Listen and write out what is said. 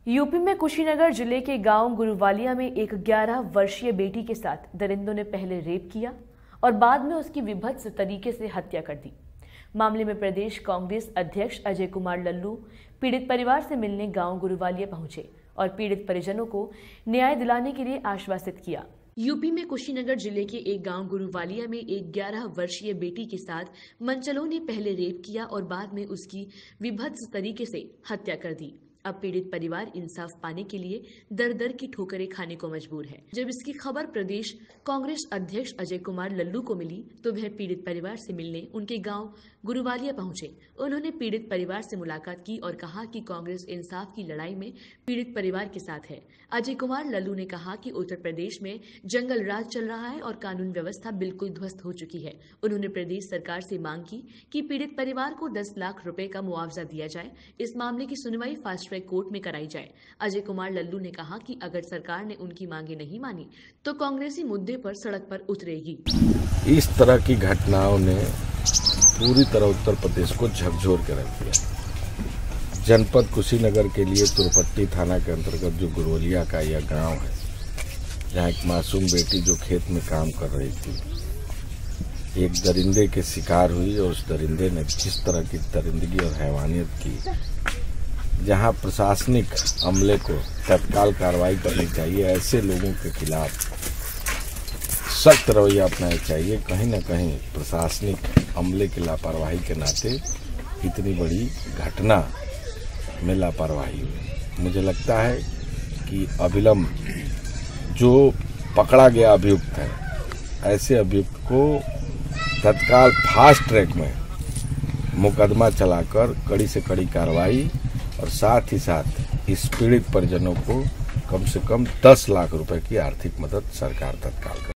UP में कुशीनगर जिले के गांव गुरुवालिया में एक 11 वर्षीय बेटी के साथ दरिंदों ने पहले रेप किया और बाद में उसकी विभत्स तरीके से हत्या कर दी। मामले में प्रदेश कांग्रेस अध्यक्ष अजय कुमार लल्लू पीड़ित परिवार से मिलने गांव गुरुवालिया पहुंचे और पीड़ित परिजनों को न्याय दिलाने के लिए आश्वासित किया। यूपी में कुशीनगर जिले के एक गांव गुरुवालिया में एक 11 वर्षीय बेटी के साथ मनचलों ने पहले रेप किया और बाद में उसकी विभत्स तरीके से हत्या कर दी। अब पीड़ित परिवार इंसाफ पाने के लिए दर दर की ठोकरें खाने को मजबूर है। जब इसकी खबर प्रदेश कांग्रेस अध्यक्ष अजय कुमार लल्लू को मिली तो वह पीड़ित परिवार से मिलने उनके गांव गुरुवालिया पहुंचे। उन्होंने पीड़ित परिवार से मुलाकात की और कहा कि कांग्रेस इंसाफ की लड़ाई में पीड़ित परिवार के साथ है। अजय कुमार लल्लू ने कहा कि उत्तर प्रदेश में जंगल राज चल रहा है और कानून व्यवस्था बिल्कुल ध्वस्त हो चुकी है। उन्होंने प्रदेश सरकार से मांग की कि पीड़ित परिवार को 10 लाख रुपए का मुआवजा दिया जाए। इस मामले की सुनवाई फास्ट ट्रैक कोर्ट में कराई जाए। अजय कुमार लल्लू ने कहा कि अगर सरकार ने उनकी मांगे नहीं मानी तो कांग्रेसी मुद्दे पर सड़क पर उतरेगी। इस तरह की घटनाओं ने पूरी तरह उत्तर प्रदेश को झकझोर कर रख दिया। जनपद कुशीनगर के लिए तुरपट्टी थाना के अंतर्गत जो गुरुवालिया का यह गांव है, जहां एक मासूम बेटी जो खेत में काम कर रही थी, एक दरिंदे के शिकार हुई और उस दरिंदे ने किस तरह की दरिंदगी और हैवानियत की, जहां प्रशासनिक अमले को तत्काल कार्रवाई करनी चाहिए। ऐसे लोगों के खिलाफ सख्त रवैया अपनाना चाहिए। कहीं न कहीं प्रशासनिक अमले की लापरवाही के नाते इतनी बड़ी घटना में लापरवाही हुई। मुझे लगता है कि अविलंब जो पकड़ा गया अभियुक्त है, ऐसे अभियुक्त को तत्काल फास्ट ट्रैक में मुकदमा चलाकर कड़ी से कड़ी कार्रवाई और साथ ही साथ इस पीड़ित परिजनों को कम से कम 10 लाख रुपए की आर्थिक मदद सरकार तत्काल करे।